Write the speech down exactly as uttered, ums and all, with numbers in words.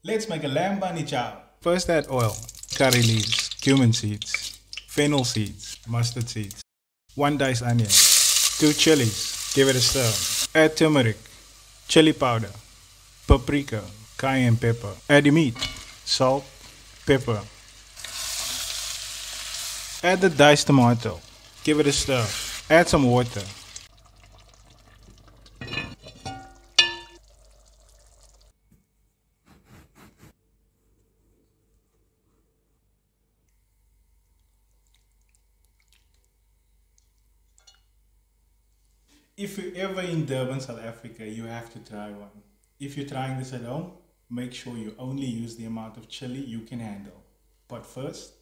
Let's make a lamb bani chow. First add oil, curry leaves, cumin seeds, fennel seeds, mustard seeds, one diced onion, two chilies, give it a stir. Add turmeric, chili powder, paprika, cayenne pepper. Add the meat, salt, pepper. Add the diced tomato, give it a stir. Add some water. If you're ever in Durban, South Africa, you have to try one. If you're trying this at home, make sure you only use the amount of chili you can handle. But first,